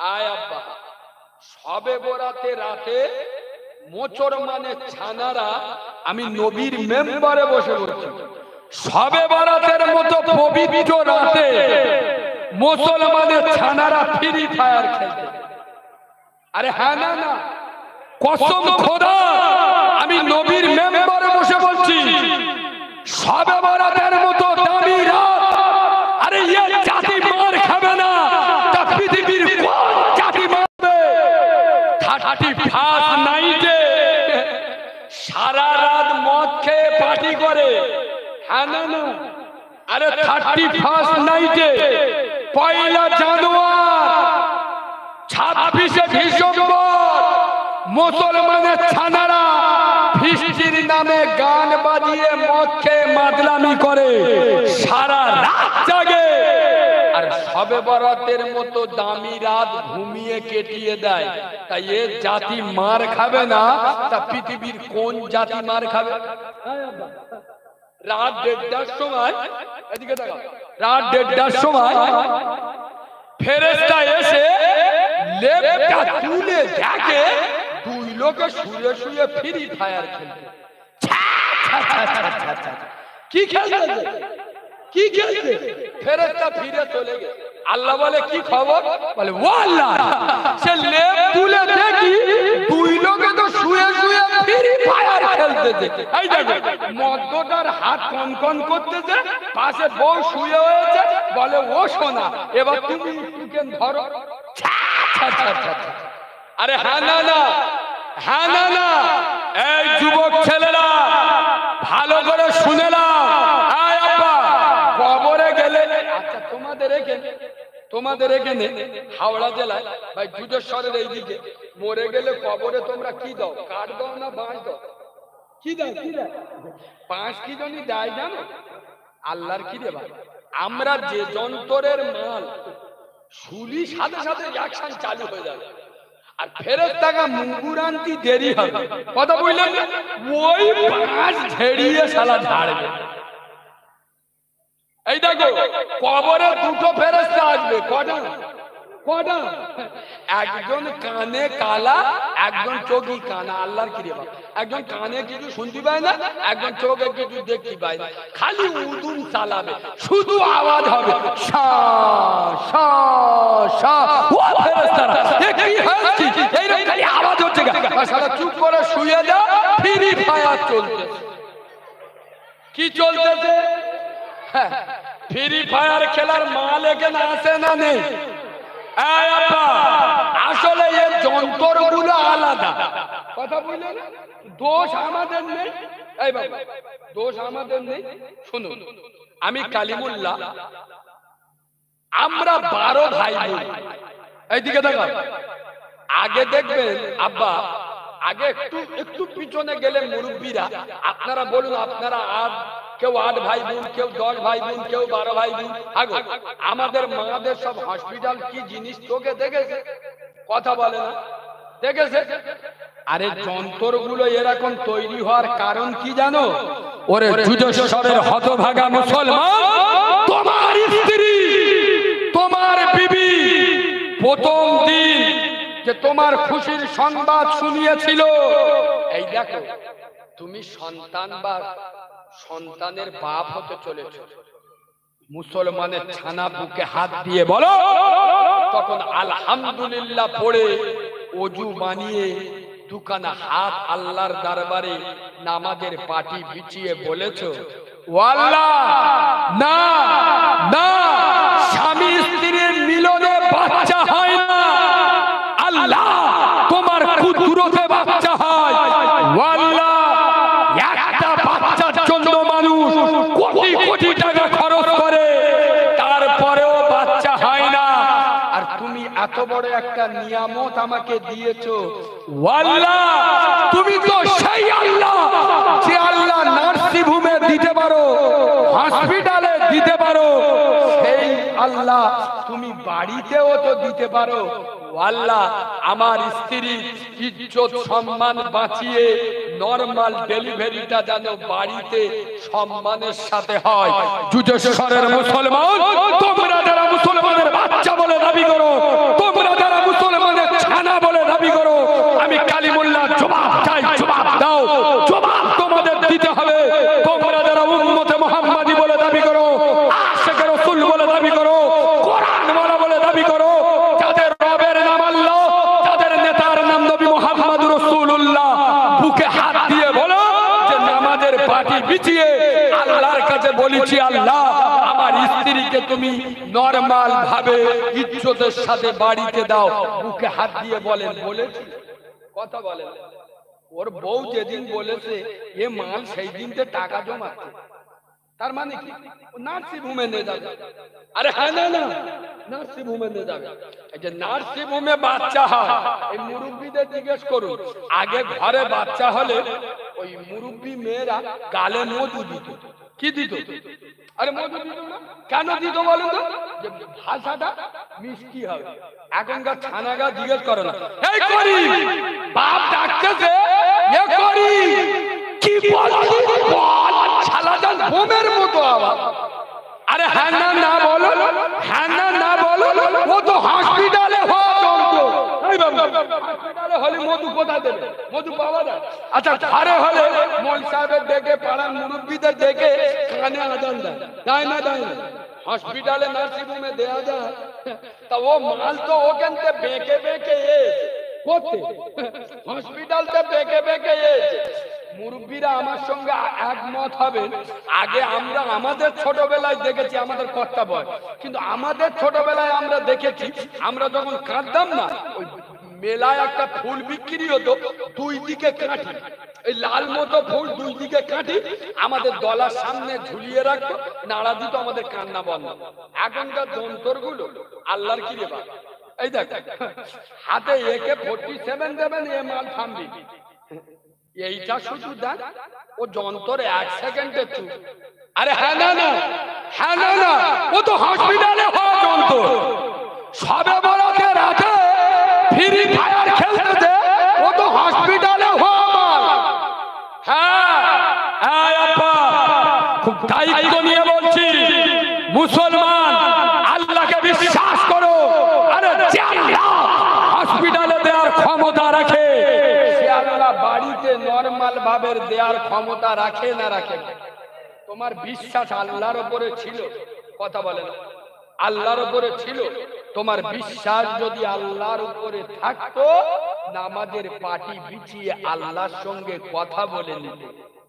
আয় আব্বা, সবে বরাতে রাতে মোচর মানে ছানারা, আমি নবীর মেম্বারে বসে বলছি, সবে বরাতের মতো পবিত্র রাতে মুসলমানের ছানারা ফ্রি ফায়ার খেলছে। আরে হ্যাঁ না না, কসম খোদা, আমি নবীর মেম্বারে বসে বলছি, সবে বরাতের মতো দামি রাত, আরে ইয়ে জাতি মার খাবে না তা পৃথিবীর কোন জাতি মারবে? 31 নাইটে সারা রাত মদ খেয়ে পার্টি করে, হ্যাঁ না না? আরে 31 নাইটে, 1 জানুয়ারি, 26 ডিসেম্বর মুসলমানের ছানারা ফিস্টির নামে গান বাজিয়ে মদ খেয়ে মাদলামি করে, সারা রাত জাগে, আর সবে বরাতের মতো দামি রাত ঘুমিয়ে কেটিয়ে দেয়। তাই এ জাতি মার খাবে না তা পৃথিবীর কোন জাতি মার খাবে? রাত 1:30টার সময়, এদিকে তাকাও, রাত 1:30টার সময় ফেরেশতা এসে লেপটা তুলে দেখে 2 লোকে শুয়ে শুয়ে ফ্রি ফায়ার খেলছে। কি খেলছে? কি খেলছে? ফেরেশতা ফিরে চলে গেছে। আল্লাহ বলে কি খবর? বলে ও আল্লাহ, সে লেপ তুলে দেখি 2 লোকে তো শুয়ে শুয়ে ফ্রি ফায়ার খেলতেছে। এই দেখো, মদ্যটার হাত কনকন করতেছে, পাশে বউ শুয়ে হয়েছে, বলে ও সোনা, এবার তুমি চিকেন ধরো। আরে হ্যাঁ না না, হ্যাঁ না না, এই যুবক ছেলেরা ভালো করে শুনে নাও। আয় আব্বা, কবরে গেলে, আচ্ছা তোমাদের এখানে হাওড়া জেলায় ভাই দুধেশ্বরের এইদিকে মরে গেলে কবরে তোমরা কি দাও? কাঠ দাও না বাঁশ দাও? কি দাও? কি দাও? বাঁশ কি জন্য দেয় জানো? আল্লাহর কি দেবা? আমরা যে যন্ত্রের মাল শুলি, সাথে সাথে অ্যাকশন চালু হয়ে যাবে, আর ফেরেশতাকে মুগুরান্তি দেরি হবে। কথা বললেন, ওই বাঁশ ঝেড়িয়ে শালা ঝাড়বে। এই দেখো, কবরে 2টো ফেরেশতা আসবে। কটা? একজন কানে কালা, একজন চোখে কানা। আল্লাহর কি রে বাবা, একজন কানে কিছু শুনতে পায় না, একজন চোখে কিছু দেখতে পায় না, খালি উদুম চালাবে, শুধু আওয়াজ হবে শা শা শা। ও ফেরেশতারা, এ কি হচ্ছে? এই রকম খালি আওয়াজ হচ্ছে, শালা চুপ করে শুয়ে যা, ফ্রি ফায়ার চলছে। কি চলতেছে? ফ্রি ফায়ার খেলার মাল এখানে আছে না নেই? আসলে এর যন্ত্রগুলো আলাদা। কথা বললেন, দোষ আমাদের নেই। এই বাবা, দোষ আমাদের নেই। শুনুন, আমি কালিমুল্লাহ, আমরা 12 ভাই বোন। এইদিকে দেখো, আগে দেখবেন আব্বা, আগে একটু পিছনে গেলে মুরব্বীরা, আপনারা বলুন, আপনারা কেউ 8 ভাই বোন, কেউ 10 ভাই বোন, কেউ 12 ভাই বোন। আগো আমাদের মাদের সব হসপিটাল কি জিনিস চোখে দেখেছে? কথা বলে না, দেখেছে? আরে যন্ত্রগুলো এরকম তৈরি হওয়ার কারণ কি জানো? ওরে যুদ্ধেশ্বরের হতভাগা মুসলমান, তোমার স্ত্রী, তোমার বিবি প্রথম দিন যে তোমার খুশির সংবাদ শুনিয়েছিল, এই দেখো তুমি সন্তান বা সন্তানের বাপ হতে চলেছ, মুসলমানের ছানা বুকে হাত দিয়ে বলো, তখন আলহামদুলিল্লাহ পড়ে ওযু বানিয়ে দুখানা হাত আল্লাহর দরবারে নামাজের পাটি বিছিয়ে বলেছো, ও আল্লাহ, না না, স্বামী স্ত্রীর মিলনে বাচ্চা হয় না, আল্লাহ তোমার কুদরতে বাচ্চা হয়। ও আল্লাহ, একটা বাচ্চার জন্য মানুষ কোটি কোটি টাকা খরচ করে, তারপরেও বাচ্চা হয় না, আর তুমি এত বড় একটা নিয়ামত আমাকে দিয়েছো। ও আল্লাহ, তুমি তো সেই আল্লাহ যে আল্লাহ নার্সিং হোমে দিতে পারো, হসপিটালে দিতে পারো, সেই আল্লাহ তুমি বাড়িতেও তো দিতে পারো। ও আল্লাহ, আমার স্ত্রী ইজ্জত সম্মান বাঁচিয়ে নরমাল ডেলিভারিটা যেন বাড়িতে সম্মানের সাথে হয়। যুদ্ধেশ্বরের মুসলমান, তোমরা যারা মুসলমানের বাচ্চা বলে দাবি করো, তোমরা যারা বুকে হাত দিয়ে বলো যে নামাজের পাটি বিছিয়ে আল্লাহর কাছে বলেছি, আল্লাহ আমার স্ত্রীকে তুমি নরমাল ভাবে ইজ্জতের সাথে বাড়িতে দাও। বুকে হাত দিয়ে বলেন, বলেছি কথা বলেন। ওর বউ যেদিন বলেছে এ মাল সেই দিনতে টাকা জমাচ্ছে, তার মানে কি নার্সিং হোমে নিয়ে যাবে? আরে হ্যাঁ না না, নার্সিং হোমে নিয়ে যাবে। এই যে নার্সিং হোমে বাচ্চা হয়, এই মুরব্বীদের জিজ্ঞেস করুন, আগে ঘরে বাচ্চা হলে ওই মুরব্বী মেয়েরা গালে মধু দিত। কি দিত? আরে মধু দিত না, কেন দিত বলেন তো? যে ভাষাটা মিষ্টি হবে। এখনকার ছানাগা জিজ্ঞেস করে না, এই করি বাপ ডাকতেছে, এ করি কি বলছি বল, শালাজান বোমের মতো আওয়াজ। আরে হ্যাঁ না না বলো, হ্যাঁ না না বলো, ও তো হসপিটালে হওয়া যন্ত্র। এই বাবু, হসপিটালে হলে মধু কোথায় দেবে? মধু পাওয়া যায়? আচ্ছা ঘরে হলে মোল সাহেবের ডেকে, পাড়ার মুরব্বীদের ডেকে কানে আজান দেয়, দেয় না দেয় না? হসপিটালে নার্সিং হোমে দেয়া যায়? তা ও মাল তো ওখান থেকে বেঁকে বেঁকে করতে হসপিটালতে বেঁকে বেঁকে মুরব্বীরা আমার সঙ্গে একমত হবেন। আগে আমরা আমাদের ছোটবেলায় দেখেছি আমাদের কর্তা বয়, কিন্তু আমাদের ছোটবেলায় আমরা দেখেছি, আমরা যখন কাঁদতাম না, ওই মেলায় একটা ফুল বিক্রি হতো, দুই দিকে কাঠি, এই লাল মতো ফুল দুই দিকে কাঠি আমাদের গলার সামনে ঝুলিয়ে রাখতো, নাড়া দিত, আমাদের কান্না বন্ধ। এখনকার যন্ত্রগুলো আল্লাহর কি রে বাবা, এই দেখ হাতে AK-47 দেবেন, এ মাল থামবি। এইটা শুধু দেখ, ও যন্ত্র 1 সেকেন্ডে চুপ। আরে হ্যাঁ না না, হ্যাঁ না না, ও তো হসপিটালে হওয়া যন্ত্র। সবে বরাতে রাতে ফ্রি ফায়ার খেলতে, ও তো হসপিটালে হওয়া মাল। হ্যাঁ হ্যাঁ আব্বা, খুব দায়িত্ব নিয়ে বলছি, মুসলমান আল্লাহকে বিশ্বাস করো। আরে যে আল্লাহ হসপিটালে দেওয়ার ক্ষমতা রাখে, সে আল্লাহ বাড়িতে নরমাল ভাবে দেওয়ার ক্ষমতা রাখে না রাখে? তোমার বিশ্বাস আল্লাহর উপরে ছিল, কথা বলে না, আল্লাহর উপরে ছিল। তোমার বিশ্বাস যদি আল্লাহর উপরে থাকতো, নামাজের পাটি বিছিয়ে আল্লাহর সঙ্গে কথা বলে নিতে।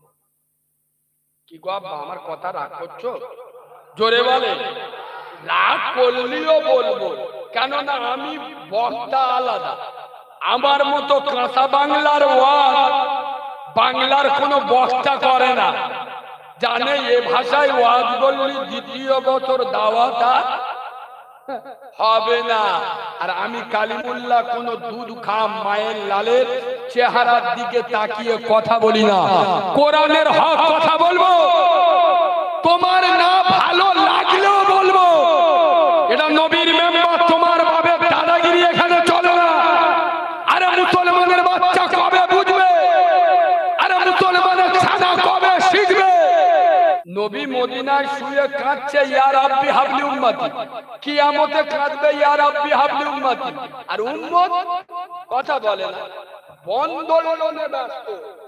কি গো আব্বা, আমার কথা রাগ করছো? জোরে বলে। রাগ করলেও বলবো, কেননা আমি বক্তা আলাদা। আমার মতো কাঁচা বাংলার ওয়াজ বাংলার কোনো বক্তা করে না, জানে এ ভাষায় ওয়াজ বললি দ্বিতীয় বছর দাওয়াতা হবে না। আর আমি কালিমুল্লাহ কোন দুধ খাম মায়ের লালের চেহারার দিকে তাকিয়ে কথা বলি না, কোরআনের হক কথা বলবো। তোমার না ভালো লাগলেও বলবো, এটা নবীর মেম্বার, তোমার বাপের দাদাগিরি এখানে চলে না। আরে মুসলমানের বাচ্চা কবে বুঝবে? আরে মুসলমানের ছানা কবে শিখবে? নবী মদিনায় শুয়ে কাঁদছে, ইয়া রাব্বি হাবলি উম্মতি, কিয়ামতে কাঁদবে, ইয়া রাব্বি হাবলি উম্মতি। আর উম্মত কথা বলে না, বন্দোলনে ব্যস্ত।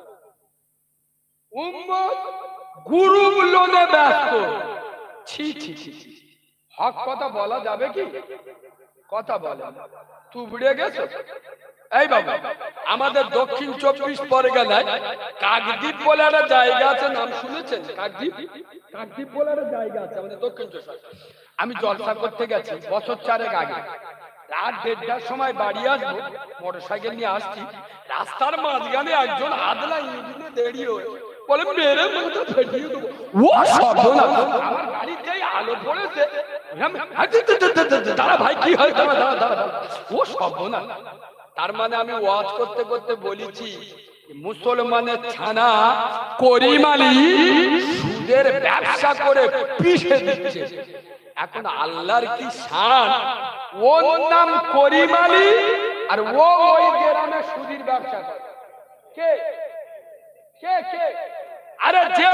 উম্মত গুরু লোনে ব্যস্ত। ছি ছি ছি, হক কথা বলা যাবে কি? কথা বলে তুবড়ে গেছে। এই বাবা, আমাদের দক্ষিণ 24 পরগনায় কাকদ্বীপ বলে একটা জায়গা আছে, নাম শুনেছেন? কাকদ্বীপ, কাকদ্বীপ বলে একটা জায়গা আছে আমাদের দক্ষিণ 24। আমি জলসা করতে গেছি বছর 4 আগে, রাত 1:30টার সময় বাড়ি আসবো, মোটরসাইকেল নিয়ে আসছি, রাস্তার মাঝখানে একজন আদলা ইঞ্জিনে দাঁড়িয়ে বলে মেরে মাথা ফেটিয়ে দেবো। ও সর্বনাশ, আমার গাড়িতেই আলো পড়েছে, দাঁড়া ভাই কি হয়, দাঁড়া দাঁড়া দাঁড়া, ও সর্বনাশ। তার মানে আমি ওয়াজ করতে করতে বলেছি, মুসলমানের ছানা করিম আলী সুদের ব্যবসা করে পিষে দিচ্ছে। এখন আল্লাহর কি শান, ওর নাম করিম আলী আর ও ওই গ্রামে সুদের ব্যবসা করে। কে কে কে? আরে যে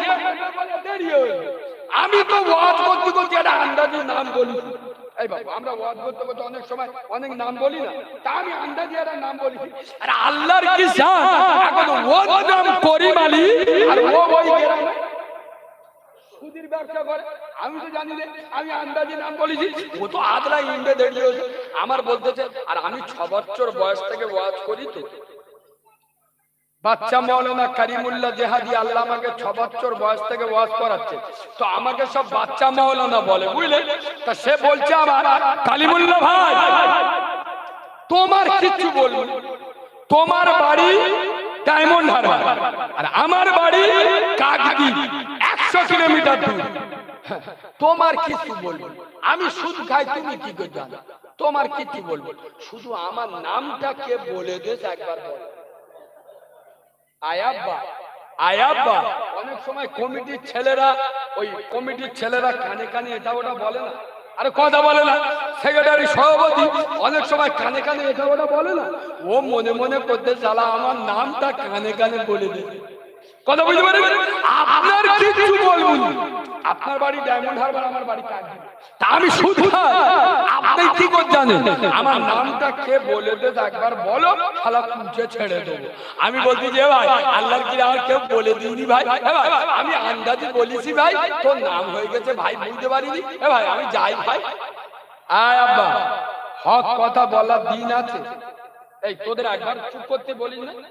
আমি তো ওয়াজ করতে করতে একটা আন্দাজি নাম বলি। এই বাবা, আমরা ওয়াজ করতে করতে অনেক সময় অনেক নাম বলি না, তা আমি আন্দাজি একটা নাম বলি। আরে আল্লাহর কি শান, এখন ওর নাম করিম আলী আর ও ওই গ্রামে সুদের ব্যবসা করে। আমি তো জানি না, আমি আন্দাজি নাম বলেছি, ও তো আদলা ইন্ডে দাঁড়িয়ে আমার বলতেছে। আর আমি 6 বছর বয়স থেকে ওয়াজ করি, তো বাচ্চা মাওলানা কারিমুল্লাহ জেহাদি আল্লাহ আমাকে 6 বছর বয়স থেকে ওয়াজ করাচ্ছে, তো আমাকে সব বাচ্চা মাওলানা বলে, বুঝলেন? তা সে বলছে আমার কালিমুল্লাহ ভাই তোমার কিছু বলবো, তোমার বাড়ি ডায়মন্ড হারবার আর আমার বাড়ি কাকদ্বীপ 100 কিলোমিটার দূর, তোমার কিছু বলবো, আমি সুদ খাই তুমি কি করে জানো, তোমার কিছু বলবো, শুধু আমার নামটা কে বলে দেশ একবার বল। আয়াব্বা আয়াব্বা অনেক সময় কমিটির ছেলেরা কানে কানে এটা ওটা বলে না, আরে কথা বলে না, সেক্রেটারি সভাপতি অনেক সময় কানে কানে এটা ওটা বলে না, ও মনে মনে করতে চালা আমার নামটা কানে কানে বলে দিবে, কথা বুঝতে পারবেন? আপনার কিছু বলবুন, আপনার বাড়ি ডায়মন্ড হারবার, আমার বাড়ি কাকদ্বীপ, তা আমি সুদ খাই, আপনি কি করে জানেন? আমার নামটা কে বলে দে একবার বলো, শালা কুচে ছেড়ে দেবো। আমি বলছি যে ভাই আল্লাহর কি আর কেউ বলে দিইনি ভাই, ভাই আমি আন্দাজে বলেছি ভাই, তোর নাম হয়ে গেছে ভাই, বুঝতে পারিনি, ভাই আমি যাই ভাই। আয় আব্বা, হক কথা বলার দিন আছে, এই তোদের একবার চুপ করতে বলিস না,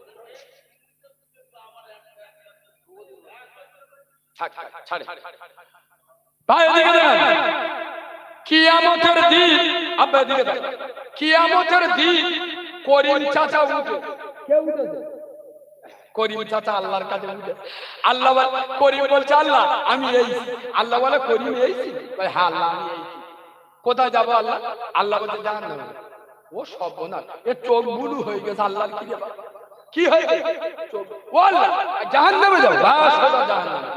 কিয়ামতের দিন, আব্বা এদিকে দেখ, কিয়ামতের দিন করিম চাচা উঠে, কে উঠেছে? করিম চাচা আল্লাহর কাছে উঠে, আল্লাহ করিম বলছে আল্লাহ আমি এই, আল্লাহ বলে করিম এইছি, হ্যাঁ আল্লাহ আমি এইছি, কোথায় যাবো আল্লাহ? আল্লাহ বলছে জাহান্নামে। ও সর্বনাশ, এ চোখ বুলু হয়ে গেছে, আল্লাহর কি ব্যাপার, কি হয়ে গেছে? ও আল্লাহ জাহান্নামে যাও, জাহান্নামে।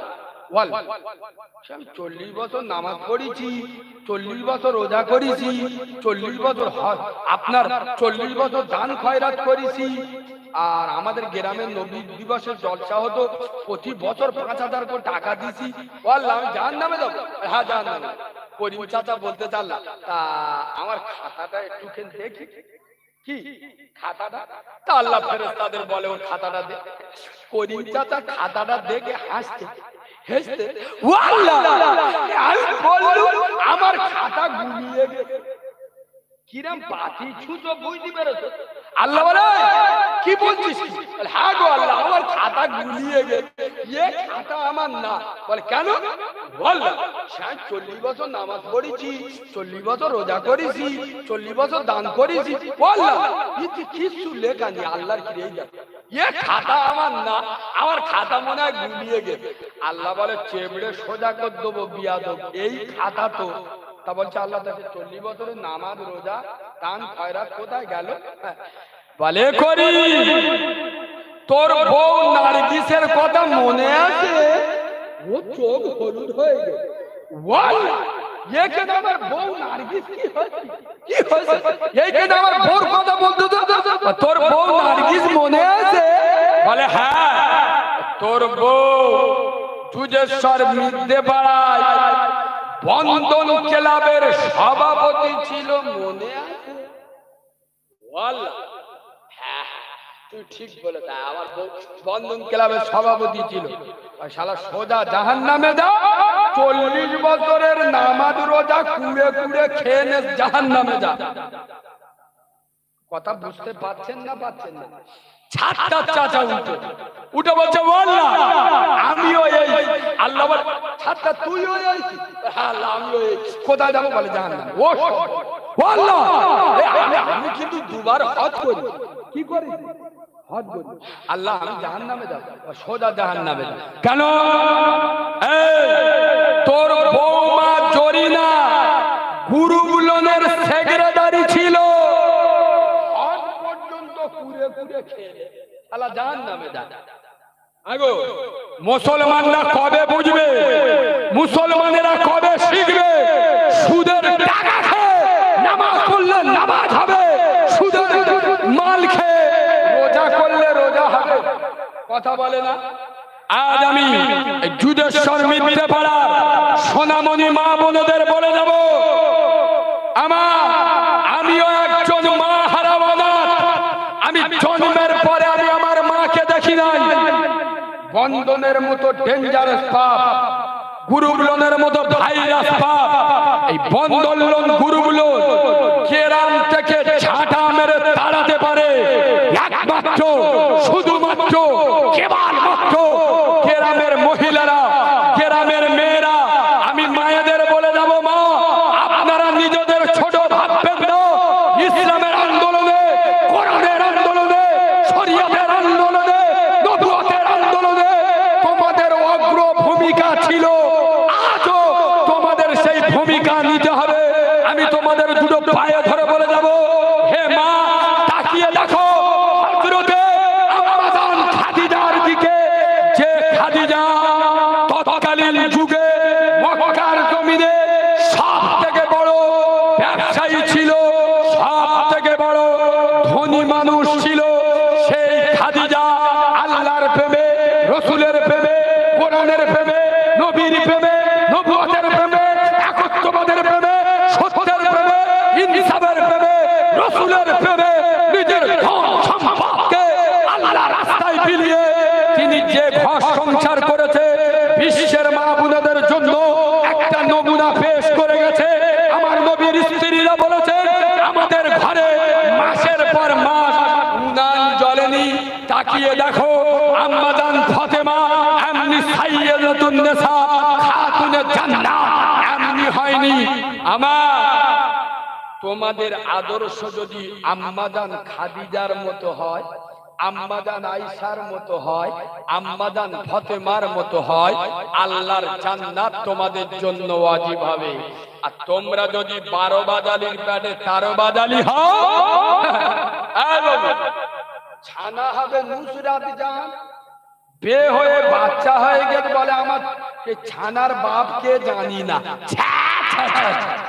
40 বছর নামাজ পড়েছি, 40 বছর রোজা করেছি, 40 বছর আপনার 40 বছর দান খয়রাত করেছি, আর আমাদের গ্রামের নবী দিবসের জলসা হতো, প্রতি বছর 5000 করে টাকা দিছি, বললাম আমি জাহান্নামে যাবো, হ্যাঁ জাহান্নামে। করিম চাচা বলতে চাল্লা, তা আমার খাতাটা একটুখানি দেখি, কি খাতাটা? তা আল্লাহ ফেরেশতাদের বলে ওর খাতাটা দে। করিম চাচা খাতাটা দেখে হাসতে হেসতে, ও আল্লাহ আমি বললুম আমার খাতা গুলিয়ে গেছে, কিরম পাতি ছুঁচো বুঝতে পেরেছো? আল্লাহ বলে কি বলছিস? হ্যাঁ গো আল্লাহ আমার খাতা গুলিয়ে গেছে, এ খাতা আমার না। বলে কেন? বল 40 বছর নামাজ পড়েছি, 40 বছর রোজা করেছি, 40 বছর দান করেছি, বললাম কিছু লেখা নেই, আল্লাহর কি এই এ খাতা আমার না, আমার খাতা মনে হয় গুলিয়ে গেছে। আল্লাহ বলে চেবড়ে সোজা করে দেবো বিয়াদব, এই খাতা তো। তা বলছে আল্লাহ তাকে 40 বছরের নামাজ রোজা দান খয়রাত কোথায় গেল? বলে করি তোর বউ নার্গিসের কথা মনে আছে? ও চোখ হলুদ হয়ে গেছে, আমার বউ নার্গিস কি হয়েছে, কি হয়েছে? এইখানে আমার বউর কথা বলতে তোর বউ নার্গিস মনে আছে? বলে হ্যাঁ, তোর বউ তুজেশ্বর মিদ্যে পাড়ায় বন্ধন ক্লাবের সভাপতি ছিল, মনে আছে? হ্যাঁ তুই ঠিক বলে, তাই আমার বন্ধন ক্লাবের সভাপতি ছিল। শালা সোজা জাহান্নামে যা, 40 বছরের নামাজ রোজা কুড়ে কুড়ে খেয়ে নে, জাহান্নামে যা। কথা বুঝতে পারছেন না? পাচ্ছেন না? ছাড়টা চাচা উঠে বলছে আল্লাহ আমিও এই, আল্লাহ বলে ছাড়টা তুইও এই? হ্যাঁ আল্লাহ আমিও এই। কোথায় যাবো? বলে জাহান্নামে। ও আল্লাহ আমি কিন্তু দুবার হজ করি, কি করি? হজ করি। আল্লাহ আমি জাহান্নামে যাব, সোজা জাহান্নামে যাব। কেন? তোর বৌমা জরিনা গুরুগুলোনের সেক্রেটারি ছিল, হজ পর্যন্ত কুড়ে কুড়ে খেয়ে আল্লাহ জাহান্নামে যাব। আগো মুসলমানরা কবে বুঝবে, মুসলমানেরা কবে শিখবে সুদের টাকা খেয়ে নামাজ পড়লে নামাজ হবে, সুদের মাল খেয়ে রোজা করলে রোজা হবে? কথা বলে না? আজ আমি যুদেশ্বর মিথ্যে পাড়া সোনামণি মা বোনদের বলে যাব, আমিও একজন মা হারা অনাথ, আমি জন্মের পরে আমি আমার মাকে দেখি নাই। বন্ধনের মতো ডেঞ্জারাস পাপ, গ্রুপ লোনের মতো ভাইরাস পাপ, এই বন্ধন লোন গ্রুপ লোন কেরাম থেকে ঝাঁটা মেরে তাড়াতে পারে একমাত্র শুধুমাত্র আন্দোলনে, কোরআনের আন্দোলনে, শরিয়তের আন্দোলনে, নবুয়তের আন্দোলনে তোমাদের অগ্র ভূমিকা ছিল। আজও তোমাদের সেই ভূমিকা নিতে হবে। আমি তোমাদের দুটো পায়ে ধরে বলে যাব, হে মা, তাকিয়ে দেখো হযরতে আম্মা জান খাদিজার দিকে। যে খাদিজা তৎকালীন যুগে মক্কার জমিনে সবথেকে বড় ব্যবসায়ী ছিল, সবথেকে বড় ধনী মানুষ ছিল। সেই খাদিজা আল্লাহর প্রেমে, রাসূলের প্রেমে, কোরআনের প্রেমে, নবীর প্রেমে, নবুয়তের প্রেমে, একত্ববাদের প্রেমে, সত্যের প্রেমে, ইনসাফের প্রেমে, রাসূলের প্রেমে নিজের ধন সম্পদকে আল্লাহর রাস্তায় বিলিয়ে তিনি যে ঘর সংসার করেছে, বিশ্বের মা বোনদের জন্য একটা নমুনা পেশ করে গেছে। আমার নবীর স্ত্রীরা বলেছে, আমাদের ঘরে মাসের পর মাস উনান জ্বলেনি। তাকিয়ে দেখো আম্মা জান ফাতেমা এমনি সাইয়্যিদাতুন নিসা, খাতুনে জান্নাত এমনি হয়নি। আমার তোমাদের আদর্শ যদি আম্মা জান খাদিজার মতো হয়, আম্মা জান আয়েশার মতো হয়, আম্মা জান ফাতেমার মতো হয়, আল্লাহর জান্নাত তোমাদের জন্য ওয়াজিব হবে। আর তোমরা যদি 12 বাদালির পেটে 13 বাদালি হও, ছানা হবে নুসরাত জান, বে হয়ে বাচ্চা হয়ে গেলে বলে আমার এই ছানার বাপকে জানি না।